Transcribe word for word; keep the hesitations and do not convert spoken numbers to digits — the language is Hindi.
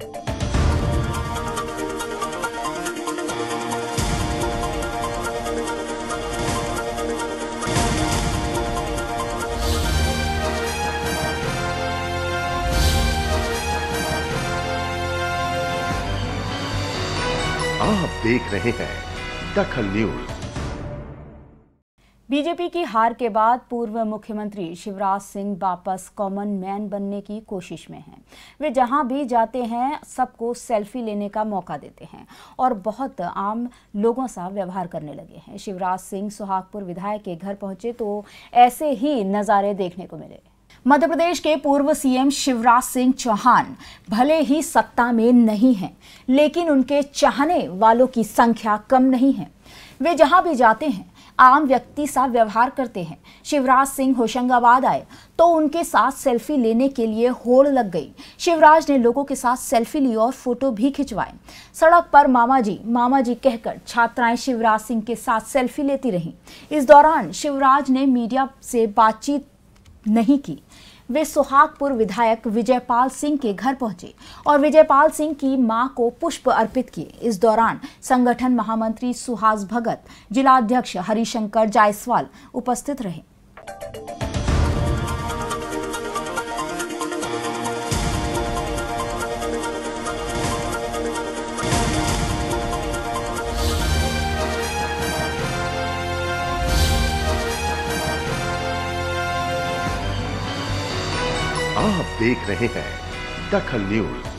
आप देख रहे हैं दखल न्यूज। बीजेपी की हार के बाद पूर्व मुख्यमंत्री शिवराज सिंह वापस कॉमन मैन बनने की कोशिश में हैं। वे जहां भी जाते हैं सबको सेल्फी लेने का मौका देते हैं और बहुत आम लोगों सा व्यवहार करने लगे हैं। शिवराज सिंह सुहागपुर विधायक के घर पहुंचे तो ऐसे ही नज़ारे देखने को मिले। मध्य प्रदेश के पूर्व सीएम शिवराज सिंह चौहान भले ही सत्ता में नहीं हैं, लेकिन उनके चाहने वालों की संख्या कम नहीं है। वे जहां भी जाते हैं आम व्यक्ति सा व्यवहार करते हैं। शिवराज सिंह होशंगाबाद आए तो उनके साथ सेल्फी लेने के लिए होड़ लग गई। शिवराज ने लोगों के साथ सेल्फी ली और फोटो भी खिंचवाए। सड़क पर मामा जी मामा जी कहकर छात्राएं शिवराज सिंह के साथ सेल्फी लेती रहीं। इस दौरान शिवराज ने मीडिया से बातचीत नहीं की। वे सुहागपुर विधायक विजयपाल सिंह के घर पहुंचे और विजयपाल सिंह की मां को पुष्प अर्पित किए। इस दौरान संगठन महामंत्री सुहास भगत, जिलाध्यक्ष हरिशंकर जायसवाल उपस्थित रहे। आप देख रहे हैं दखल न्यूज।